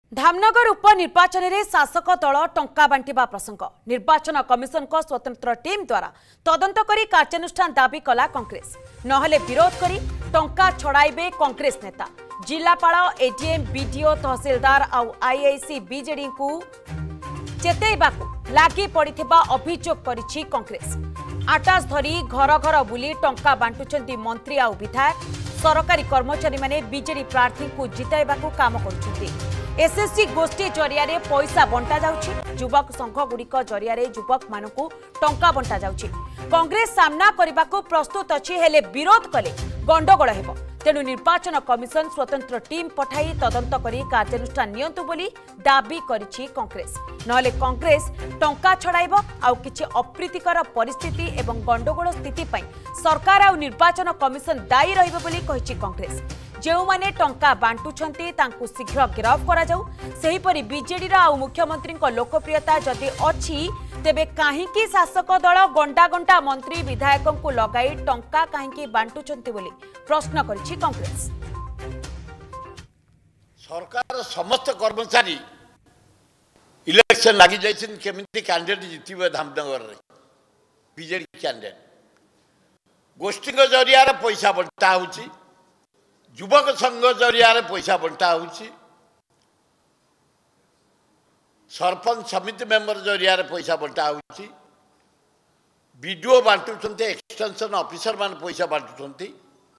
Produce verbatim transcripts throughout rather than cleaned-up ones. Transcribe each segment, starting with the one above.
धामनगर उपनिर्वाचन में शासक दल टंका बांटिबा प्रसंग निर्वाचन कमिशन को स्वतंत्र टीम द्वारा तदंत करी कार्यानुष्ठान दाबी कला कांग्रेस नहले विरोध करी टंका छड़ाइबे कांग्रेस नेता जिलापाल एडीएम बीडीओ तहसीलदार आउ आईआईसी बीजेडी को चेतैबाकू लागी पड़िथिबा अभियोग करिछि कांग्रेस आटास धरी घर घर बुली टंका बांटुचंती मंत्री आउ विधायक सरकारी कर्मचारी माने बीजेडी प्रार्थी को जिताइबाकू काम करुछंती एसएससी गोष्ठी जरिया पैसा बंटा जाउछि युवक संघ गुड़िक जरिया युवक मानकू टंका बंटा जाउछि कांग्रेस सामना करने प्रस्तुत अछि हेले विरोध कले गंडगोल हेबो तेणु निर्वाचन कमिशन स्वतंत्र टीम पठाई तदंत करी कार्यानुष्ठान नियंतु बोली दाबी करिछि कांग्रेस नहले कांग्रेस टंका छड़ाइबो आउ किछि अप्रीतिकर परिस्थिति एवं गंडगोल स्थिति पई सरकार आउ निर्वाचन कमिशन दायी रहिबो बोली कहिछि कांग्रेस जो माने टंका बांटुछंती तांकु शीघ्र गिरफ करा जाऊ सेहीपरि बीजेडी रा आउ मुख्यमंत्री को लोकप्रियता जदि अछि तेबे काहेकि शासक दल गंडा गंडा मंत्री विधायकों को लगाई टंका काहेकि बांटुछंती बोली प्रश्न करिछि कांग्रेस सरकार समस्त कर्मचारी इलेक्शन लागि जाइछन केमिति कैंडिडेट जितिबे धामनगर रे बीजेडी कैंडिडेट गोष्ठी के जरिया रे पैसा बंटा होछि युवक संघ जरिया रे पैसा बंटा होछि सरपंच समिति मेंबर जरिया रे पैसा बंटा होछि वीडियो बांटुछंती एक्सटेंशन ऑफिसर मान पैसा बांटुछंती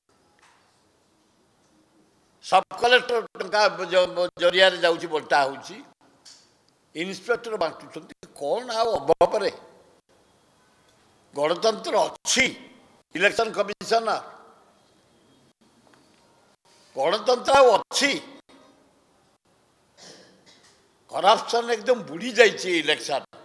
सब कलेक्टर टंका जरिया रे जाउछि बंटा होछि इंस्पेक्टर बांटुछंती कोन आ अभाव रे गणतंत्र अछि इलेक्शन कमिशन गणतंत्र अच्छी करप्शन एकदम बुड़ी जाइए इलेक्शन